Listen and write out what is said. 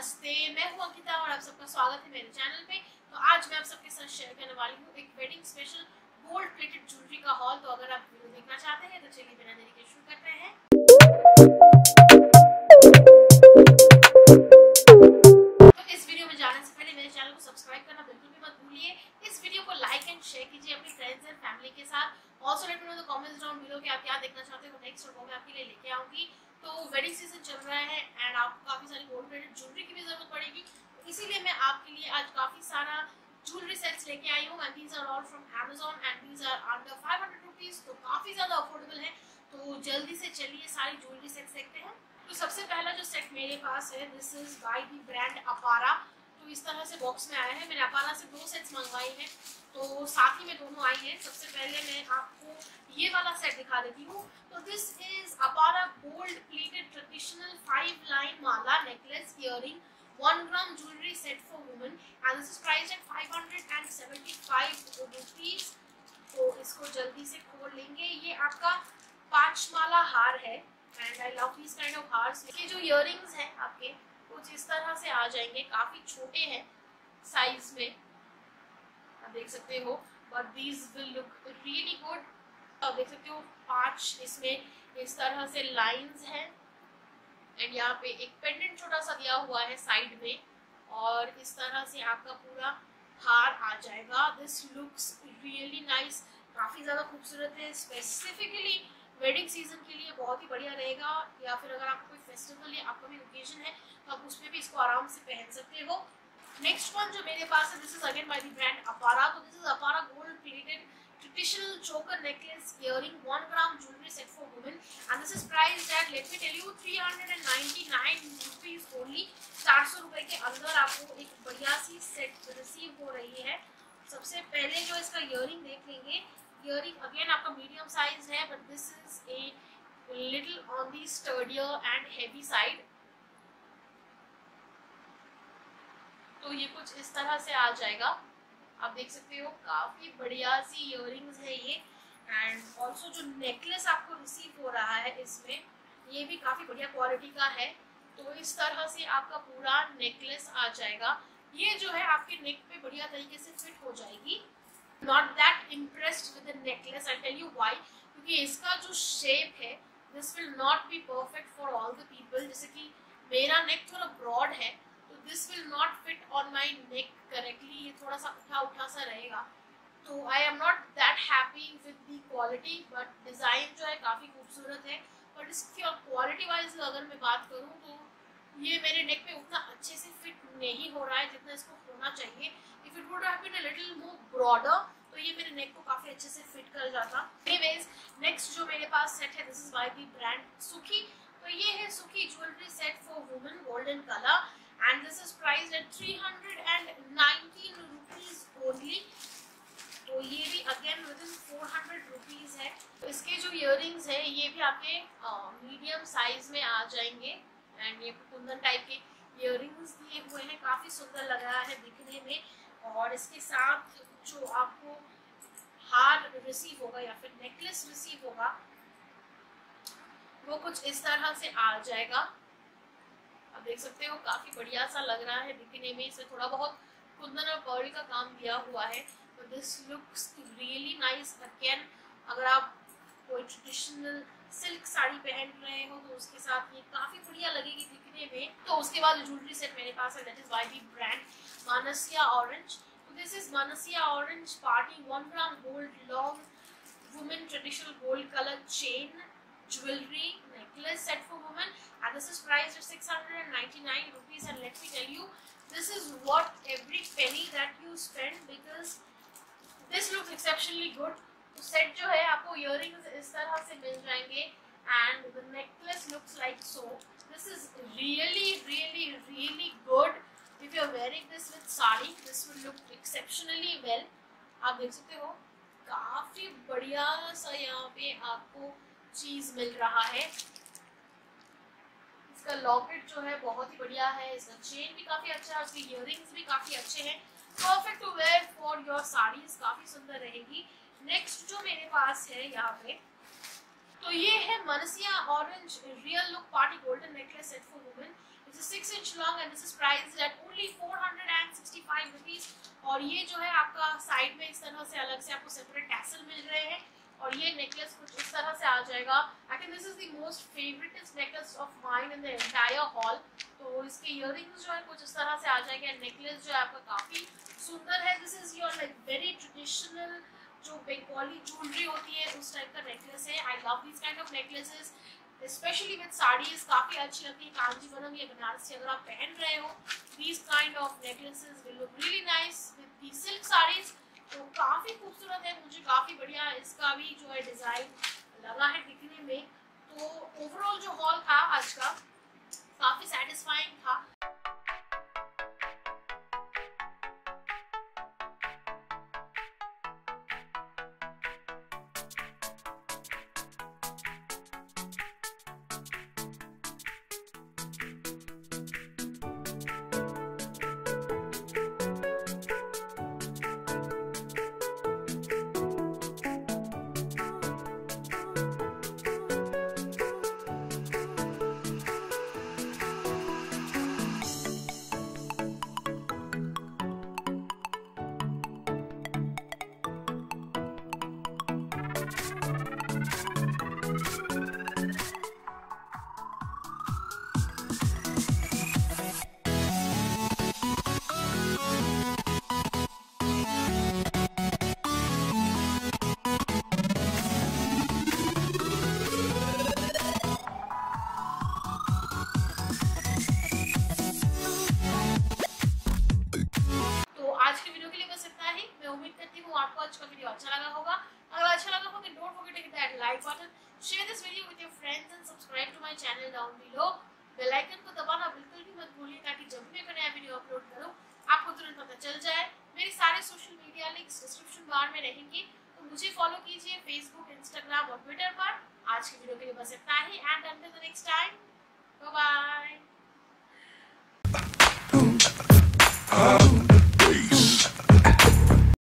नमस्ते, मैं हूं अंकिता और आप सबका स्वागत है मेरे चैनल पे। तो आज मैं आप सबके साथ शेयर करने वाली हूं एक wedding special gold plated jewellery का हॉल। तो अगर आप वीडियो देखना चाहते हैं तो चलिए बिना देरी के शुरू करते हैं। तो इस वीडियो में जाने से पहले मेरे चैनल को सब्सक्राइब करना बिल्कुल भी मत भूलिए। इस वीडियो को लाइक एंड शेयर कीजिए अपनी फ्रेंड्स एंड फैमिली के साथ। Also let me know the comments down below कि आप क्या देखना चाहते हो नेक्स्ट और वो मैं आपके लिए लेके आऊंगी। तो वेडिंग सीजन चल रहा है एंड आपको काफी सारी गोल्ड प्लेटेड ज्वेलरी की भी जरूरत पड़ेगी, इसीलिए मैं आपके लिए आज काफी सारा ज्वेलरी सेट्स लेके आई हूँ। And these are all from Amazon and these are under 500 rupees, तो काफी ज्यादा अफोर्डेबल है। तो जल्दी से चलिए सारी ज्वेलरी सेट्स देखते हैं। तो सबसे पहला जो सेट मेरे पास है, this is by the brand Apara. तो इस तरह से बॉक्स में आया है। मैंने अपारा से 2 सेट्स मंगवाए हैं, तो साथ ही में दोनों आई हैं। सबसे पहले मैं आपको ये वाला सेट दिखा देती हूँ। तो this is Apara gold plated traditional 5 line mala necklace earring 1 gram jewelry set for women and this is priced at 575 rupees। तो इसको जल्दी से खोल लेंगे। ये आपका 5 माला हार है and I love this kind of हार्स। ये जो इयररिंग्स हैं आपके कुछ इस तरह से आ जाएंगे, काफी छोटे हैं साइज में, आप देख सकते हो, but these will look really good. आप देख सकते हो 5 इसमें इस तरह से लाइंस हैं एंड यहाँ पे एक पेंडेंट छोटा सा दिया हुआ है साइड में और इस तरह से आपका पूरा हार आ जाएगा। दिस लुक्स रियली नाइस, काफी ज्यादा खूबसूरत है। स्पेसिफिकली वेडिंग सीजन के लिए बहुत ही बढ़िया रहेगा, या फिर अगर आपको कोई फेस्टिवल या अपकमिंग ओकेजन है तो आप उसमें भी इसको आराम से पहन सकते हो। नेक्स्ट वन जो मेरे पास है, this is again by the brand Apara. तो this is Apara gold plated traditional choker necklace earring 1 gram jewelry set for women and this is priced at, let me tell you, 399 rupees only। 400 रुपए के अंदर आपको एक बढ़िया सी सेट रिसीव हो रही है। सबसे पहले जो इसका इयरिंग देख लेंगे। इयरिंग अगेन आपका मीडियम साइज है, but this is a little on the sturdier and heavy side. तो ये कुछ इस तरह से आ जाएगा, आप देख सकते हो, काफी बढ़िया सी इयररिंग्स है ये। एंड ऑल्सो जो नेकलेस आपको रिसीव हो रहा है इसमें, ये भी काफी बढ़िया क्वालिटी का है। तो इस तरह से आपका पूरा नेकलेस आ जाएगा। ये जो है आपके नेक पे बढ़िया तरीके से फिट हो जाएगी। Not that impressed with the necklace, I tell you why, क्योंकि इसका जो शेप है this will not be perfect for all the people. जैसे कि मेरा नेक थोड़ा ब्रॉड है, तो this will not fit on my neck correctly. ये थोड़ा सा उठा उठा सा रहेगा, तो I am not that happy with the quality. But design जो है काफ़ी खूबसूरत है, बट इसकी क्वालिटी वाइज अगर मैं बात करूँ तो ये मेरे नेक पे उतना अच्छे से फिट नहीं हो रहा है जितना इसको होना चाहिए। If it would have been a little more broader तो ये मेरे नेक को काफ़ी अच्छे से फिट कर जाता। एनीवेज, नेक्स्ट जो मेरे पास सेट है, this is by the brand Sukhi. तो ये है Sukhi jewellery set for women golden colour and this is priced at 319 rupees only। तो ये भी अगेन विद इन 400 रुपीज है। तो इसके जो इयररिंग्स है ये भी आपके मीडियम साइज में आ जाएंगे एंड ये कुंदन टाइप के इयररिंग्स दिए हुए हैं, काफी सुंदर लग रहा है दिखने में। और इसके साथ जो आपको हार रिसीव होगा या फिर नेकलेस रिसीव होगा वो कुछ इस तरह से आ जाएगा। आप देख सकते हो काफी बढ़िया सा लग रहा है दिखने में। इसमें थोड़ा बहुत कुंदन और पर्ल का काम दिया हुआ है, तो this looks really nice. Again अगर आप कोई ट्रेडिशनल सिल्क साड़ी पहन रहे हो तो उसके साथ ये काफी बढ़िया लगेगी दिखने में। तो उसके बाद ज्वेलरी सेट मेरे पास है, that is by the brand Mansiyaorange। तो दिस इज Mansiyaorange party 1 gram gold long women traditional gold colour chain jewelry necklace set for women and this is priced at 699 rupees। and let me tell you, this is worth every penny that you spend because this looks exceptionally good। तो set जो है आपको earrings इस तरह से मिल जाएंगे and the necklace looks like so। this is really good। if you are wearing this with sari this will look exceptionally well। आप देख सकते हो काफी बढ़िया सा यहाँ पे आपको चीज मिल रहा है। इसका लॉकेट जो है बहुत ही बढ़िया है, इसका चेन भी काफी अच्छा है, उसके इयररिंग्स भी काफी अच्छे हैं। Perfect to wear for your saris, काफी सुंदर रहेगी। नेक्स्ट जो मेरे पास है यहाँ पे, तो ये है Mansiyaorange real look party golden necklace set for women. This is 6 inch long and this is priced at only 465 rupees. और ये जो है आपका साइड में इस तरह से अलग से आपको सेपरेट टैसल मिल रहे हैं और ये नेकलेस कुछ इस तरह से आ जाएगा। I think this is the most favouritest necklace of mine in the entire haul. तो इसके इयररिंग्स जो है कुछ इस तरह से आ जाएंगे एंड नेकलेस जो है आपका काफी सुंदर है। This is your like very traditional जो बंगाली ज्वेलरी होती है उस टाइप का नेकलेस है। I love this kind of necklaces specially with saris, काफी अच्छी लगती है। कांजीवरम या बनारसी अगर आप पहन रहे हो these kind of necklaces will look really nice with the silk sarees। तो काफी खूबसूरत है, मुझे काफी बढ़िया इसका भी जो है डिजाइन लगा है दिखने में। तो ओवरऑल जो हॉल था आज का काफी सेटिस्फाइंग था। आपको आज का वीडियो अच्छा लगा होगा। अगर अच्छा लगा हो तो don't forget to hit that like button, share this video with your friends and subscribe to my channel down below. Bell icon को दबाना बिल्कुल भी मत भूलिए ताकि जब भी मैं नया वीडियो अपलोड करूं आपको तुरंत पता चल जाए। मेरे सारे social media links description bar में रहेंगे, तो मुझे फॉलो कीजिए फेसबुक, इंस्टाग्राम और ट्विटर पर। आज की वीडियो के लिए बस इतना ही and until the next time, bye bye.